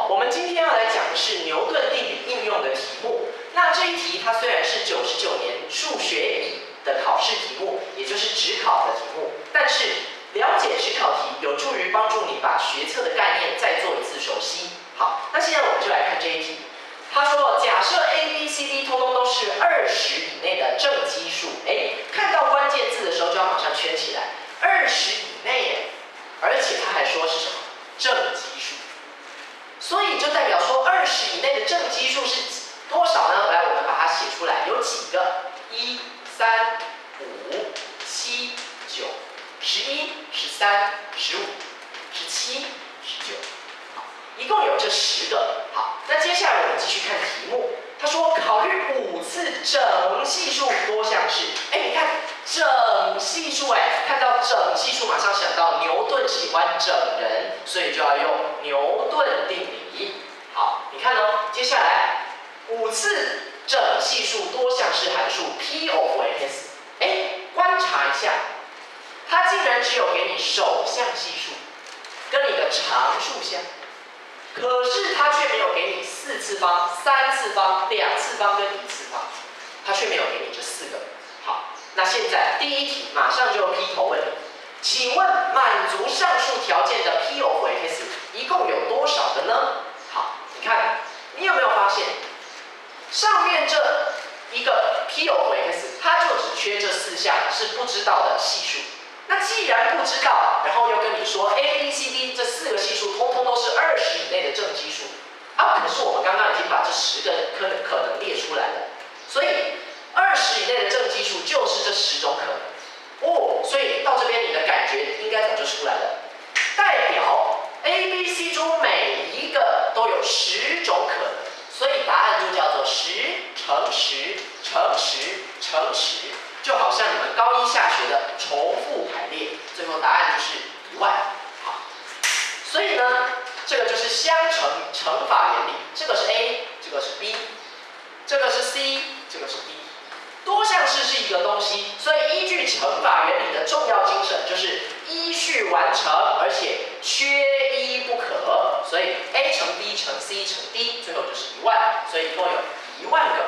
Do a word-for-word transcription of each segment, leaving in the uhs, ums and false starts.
好，我们今天要来讲的是牛顿定理应用的题目。那这一题它虽然是九十九年数学乙的考试题目，也就是指考的题目，但是了解指考题有助于帮助你把学测的概念再做一次熟悉。好，那现在我们就来看这一题。他说，假设 A、B、C、D 通通都是二十以内的正基数，哎，看到关键字的时候就要马上圈起来，二十以内耶，而且他还说是什么正基数，所以就代表说二十以内的正基数是多少呢？来，我们把它写出来，有几个？一、三、五、七、九、十一、十三、十五、十七、十九。一共有这十个。好，那接下来我们继续看题目。他说，考虑五次整系数多项式。哎，你看整系数，哎，看到整系数，马上想到牛顿喜欢整人，所以就要用牛顿定理。好，你看哦，接下来五次整系数多项式函数 P of x。哎，观察一下，它竟然只有给你首项系数跟你的常数项。可是它却没有给你四次方、三次方、两次方跟一次方，它却没有给你这四个。好，那现在第一题马上就劈头问你，请问满足上述条件的 P of x 一共有多少个呢？好，你看，你有没有发现，上面这一个 P of x 它就只缺这四项是不知道的系数。那既然不知道，然后又跟你说 A、B、C、D 这四个系数通通都是二十以内的正基数啊，可是我们刚刚已经把这十个可能可能列出来了，所以二十以内的正基数就是这十种可能哦，所以到这边你的感觉应该早就出来了，代表 A、B、C 中每一个都有十种可能，所以答案就叫做十乘十乘十乘十。就好像你们高一下学的重复排列，最后答案就是一万。好，所以呢，这个就是相乘乘法原理，这个是 A， 这个是 B， 这个是 C， 这个是 D。多项式是一个东西，所以依据乘法原理的重要精神就是依序完成，而且缺一不可。所以 A 乘 B 乘 C 乘 D， 最后就是一万，所以一共有一万个。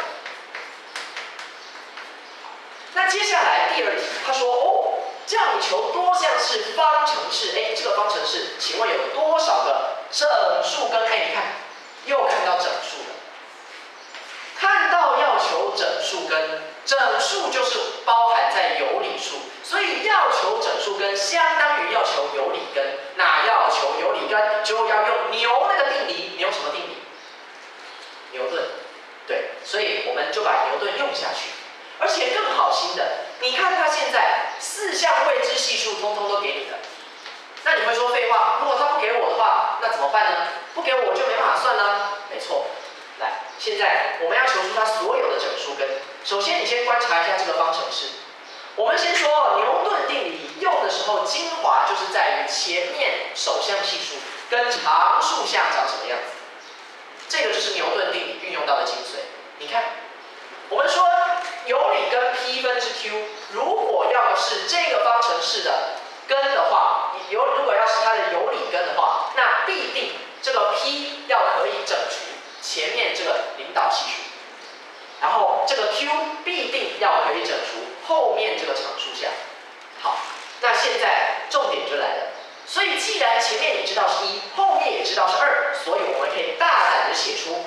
那接下来第二题，他说哦，叫你求多项式方程式，哎，这个方程式，请问有多少个整数根？哎，你看，又看到整数了。看到要求整数根，整数就是包含在有理数，所以要求整数根相当于要求有理根。那要求有理根，就要用牛那个定理，牛什么定理？牛顿。对，所以我们就把牛顿用下去。而且更好心的，你看他现在四项未知系数通通都给你了，那你会说废话，如果他不给我的话，那怎么办呢？不给我就没办法算啦。没错，来，现在我们要求出它所有的整数根。首先，你先观察一下这个方程式。我们先说牛顿定理用的时候，精华就是在于前面首项系数跟常数项长什么样子。这个就是牛顿定理运用到的精髓。你看，我们说有理根 P 分之 Q， 如果要是这个方程式的根的话，有如果要是它的有理根的话，那必定这个 P 要可以整除前面这个领导系数，然后这个 Q 必定要可以整除后面这个常数项。好，那现在重点就来了。所以既然前面你知道是一，后面也知道是二，所以我们可以大胆的写出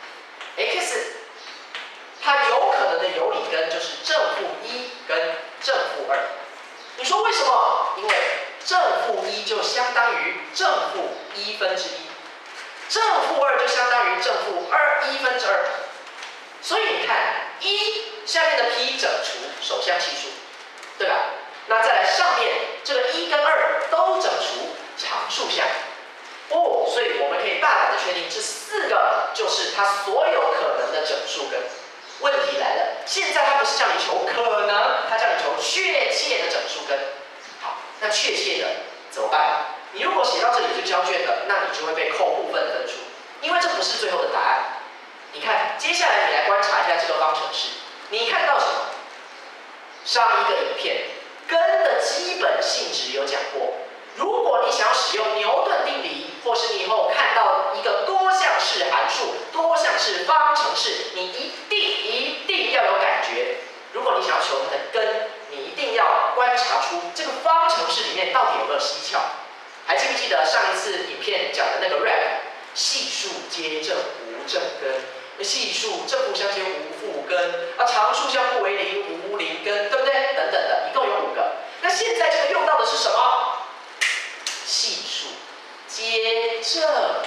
x。它有可能的有理根就是正负一跟正负二。你说为什么？因为正负一就相当于正负一分之一，正负二就相当于正负二一分之二。所以你看，一下面的 P 整除首项系数，对吧？那再来上面这个一跟二都整除常数项。哦，所以我们可以大胆的确定，这四个就是它所有可能的整数根。问题来了，现在它不是叫你求可能，它叫你求确切的整数根。好，那确切的怎么办？你如果写到这里就交卷了，那你就会被扣部分分数，因为这不是最后的答案。你看，接下来你来观察一下这个方程式，你看到什么？上一个影片根的基本性质有讲过，如果你想要使用牛顿定理，或是你以后看到一个多项式、方程式，你一定一定要有感觉。如果你想要求它的根，你一定要观察出这个方程式里面到底有没有蹊跷。还记不记得上一次影片讲的那个 rap？ 系数皆正无正根，系数正负相兼无负根，啊，常数相互为零无零根，对不对？等等的，一共有五个。那现在这个用到的是什么？系数皆正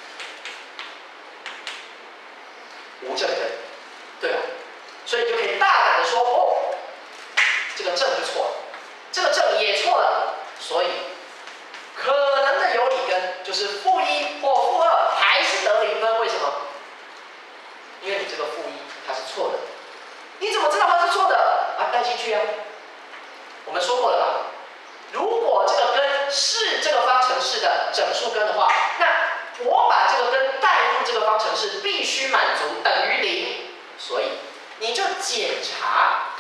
无正根，对吧？所以你就可以大胆的说，哦，这个正就错了，这个正也错了，所以可能的有理根就是负一或负二，还是得零分。为什么？因为你这个负一它是错的。你怎么知道它是错的？啊，带进去啊。我们说过了吧？如果这个根是这个方程式的整数根的话，那我把这个根带入这个方程式，必须满足等于零。所以你就检查，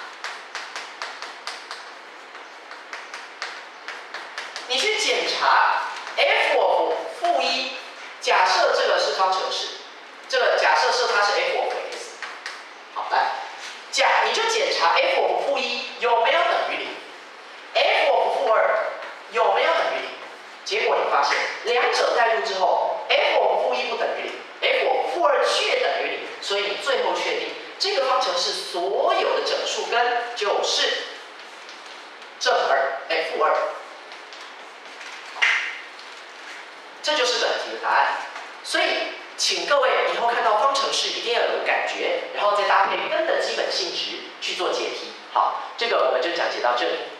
你去检查 f of 负一，假设这个是方程式，这个假设设它是 f of x， 好来，假你就检查 f of 负一有没有等于零 ，f of 负二有没有等于零？结果你发现两者代入之后 ，f of 负一不等于零 ，f of 负二却等于零，所以你最后确定这个方程式所有的整数根就是正二，哎，负二。这就是本题的答案。所以，请各位以后看到方程式一定要有感觉，然后再搭配根的基本性质去做解题。好，这个我们就讲解到这里。